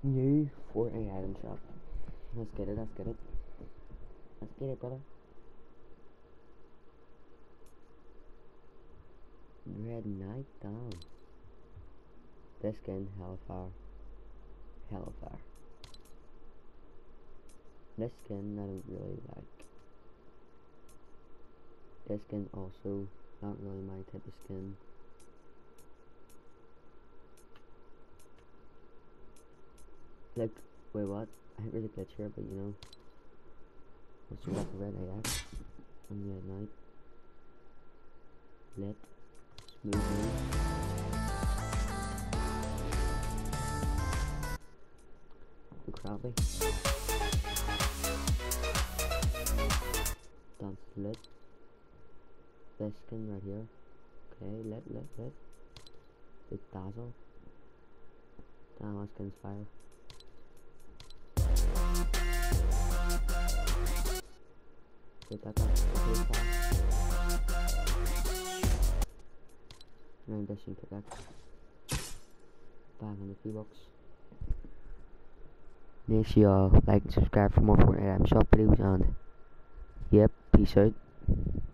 New Fortnite item shop. Let's get it, let's get it. Let's get it, brother. Red Knight down. This skin, Hellfire. Hellfire. This skin I don't really like. This skin also not really my type of skin. Like, wait, what? I hit really glitch here, but you know. Let's do that the Red AX on Red Knight. Lit. Smooth moves. Crowley. That's lit. This skin right here. Okay, lit. The dazzle. Damn, that skin's fire. Get that guy. Okay, fire. And this should get that. 500 V-Bucks. Make sure y'all like and subscribe for more Fortnite item shop videos, and yep, peace out.